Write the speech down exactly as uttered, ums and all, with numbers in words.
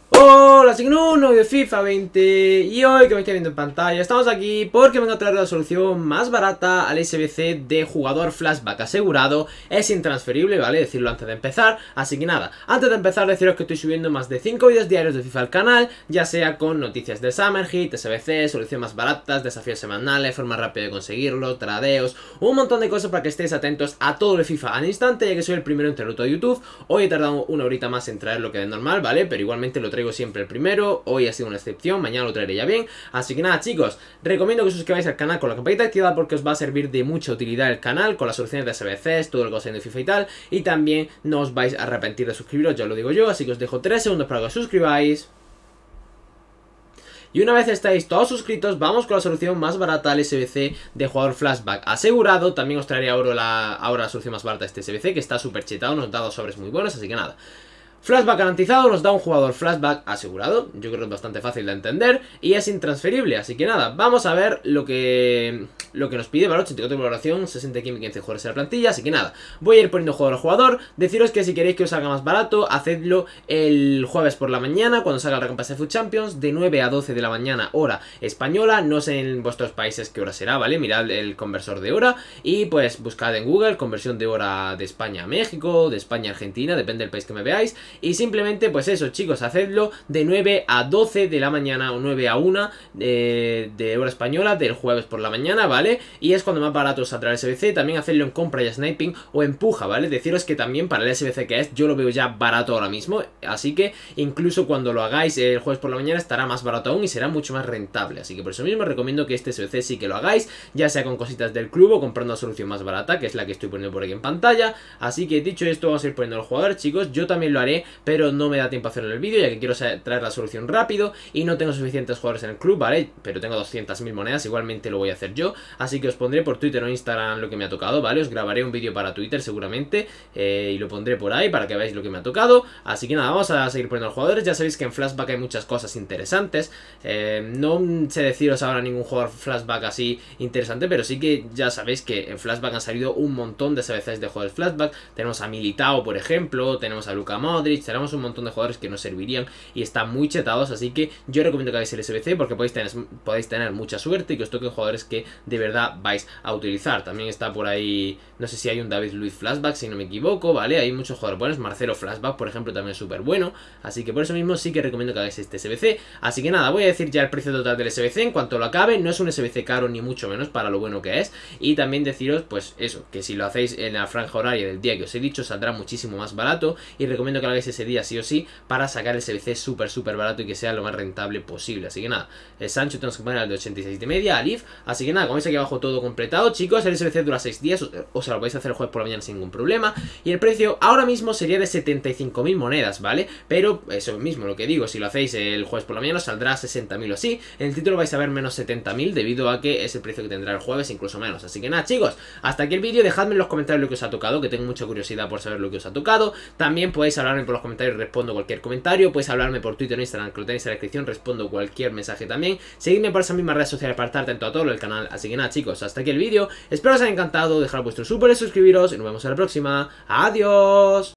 Hola, soy uno de FIFA veinte y hoy, que me estáis viendo en pantalla, estamos aquí porque vengo a traer la solución más barata al S B C de jugador flashback asegurado. Es intransferible, ¿vale? Decirlo antes de empezar. Así que nada, antes de empezar deciros que estoy subiendo más de cinco vídeos diarios de FIFA al canal, ya sea con noticias de Summer Hit, S B C, soluciones más baratas, desafíos semanales, forma rápida de conseguirlo, tradeos, un montón de cosas para que estéis atentos a todo de FIFA al instante, ya que soy el primero en traerlo todo a YouTube. Hoy he tardado una horita más en traerlo que de normal, ¿vale? Pero igualmente lo traigo siempre el primero. Hoy ha sido una excepción, mañana lo traeré ya bien. Así que nada, chicos, recomiendo que os suscribáis al canal con la campanita activada porque os va a servir de mucha utilidad el canal con las soluciones de S B Cs, todo lo que os de FIFA y tal. Y también no os vais a arrepentir de suscribiros, ya lo digo yo. Así que os dejo tres segundos para que os suscribáis. Y una vez estáis todos suscritos, vamos con la solución más barata al S B C de jugador flashback asegurado. También os traeré ahora la, ahora la solución más barata de este S B C, que está súper chetado, nos da dos sobres muy buenos, así que nada. Flashback garantizado nos da un jugador flashback asegurado. Yo creo que es bastante fácil de entender y es intransferible, así que nada, vamos a ver lo que lo que nos pide, ¿vale? ochenta y cuatro de valoración, sesenta química, quince jugadores en la plantilla, así que nada, voy a ir poniendo jugador a jugador. Deciros que si queréis que os salga más barato, hacedlo el jueves por la mañana, cuando salga la recompensa de Food Champions, de nueve a doce de la mañana, hora española. No sé en vuestros países qué hora será, ¿vale? Mirad el conversor de hora y pues buscad en Google conversión de hora de España a México, de España a Argentina, depende del país que me veáis. Y simplemente pues eso, chicos, hacedlo de nueve a doce de la mañana o nueve a una de, de hora española del jueves por la mañana, ¿vale? Y es cuando más barato os saldrá el S B C. También hacedlo en compra y sniping o en puja, ¿vale? Deciros que también para el S B C que es, yo lo veo ya barato ahora mismo. Así que incluso cuando lo hagáis el jueves por la mañana estará más barato aún y será mucho más rentable. Así que por eso mismo recomiendo que este S B C sí que lo hagáis, ya sea con cositas del club o comprando la solución más barata, que es la que estoy poniendo por aquí en pantalla. Así que dicho esto, vamos a ir poniendo el jugador, chicos. Yo también lo haré, pero no me da tiempo a hacerlo en el vídeo, ya que quiero traer la solución rápido y no tengo suficientes jugadores en el club, ¿vale? Pero tengo doscientas mil monedas, igualmente lo voy a hacer yo. Así que os pondré por Twitter o Instagram lo que me ha tocado, ¿vale? Os grabaré un vídeo para Twitter seguramente eh, y lo pondré por ahí para que veáis lo que me ha tocado. Así que nada, vamos a seguir poniendo los jugadores. Ya sabéis que en Flashback hay muchas cosas interesantes. eh, No sé deciros ahora ningún jugador Flashback así interesante, pero sí que ya sabéis que en Flashback han salido un montón de S B Cs de jugadores Flashback. Tenemos a Militao, por ejemplo, tenemos a Luka Modric, tenemos un montón de jugadores que nos servirían y están muy chetados, así que yo recomiendo que hagáis el S B C porque podéis tener, podéis tener mucha suerte y que os toquen jugadores que de verdad vais a utilizar. También está por ahí, no sé si hay un David Luiz Flashback, si no me equivoco, ¿vale? Hay muchos jugadores buenos, Marcelo Flashback, por ejemplo, también es súper bueno, así que por eso mismo sí que recomiendo que hagáis este S B C. Así que nada, voy a decir ya el precio total del S B C en cuanto lo acabe. No es un S B C caro ni mucho menos para lo bueno que es, y también deciros, pues eso, que si lo hacéis en la franja horaria del día que os he dicho, saldrá muchísimo más barato y recomiendo que lo hagáis ese día sí o sí para sacar el S B C súper súper barato y que sea lo más rentable posible. Así que nada, el Sancho tenemos que poner al de ochenta y seis de media, Alif. Así que nada, como veis aquí abajo todo completado, chicos. El S B C dura seis días, o sea, lo vais a hacer el jueves por la mañana sin ningún problema. Y el precio ahora mismo sería de setenta y cinco mil monedas, ¿vale? Pero eso mismo, lo que digo, si lo hacéis el jueves por la mañana saldrá sesenta mil o así. En el título vais a ver menos setenta mil debido a que es el precio que tendrá el jueves, incluso menos. Así que nada, chicos, hasta aquí el vídeo. Dejadme en los comentarios lo que os ha tocado, que tengo mucha curiosidad por saber lo que os ha tocado. También podéis hablarme por los comentarios, respondo cualquier comentario. Podéis hablarme por Twitter o Instagram, que lo tenéis en la descripción, respondo cualquier mensaje también. Seguidme por esas mismas redes sociales para estar atento a todo el canal. Así que nada, chicos, hasta aquí el vídeo. Espero os haya encantado, dejad vuestro super, suscribiros y nos vemos en la próxima. Adiós.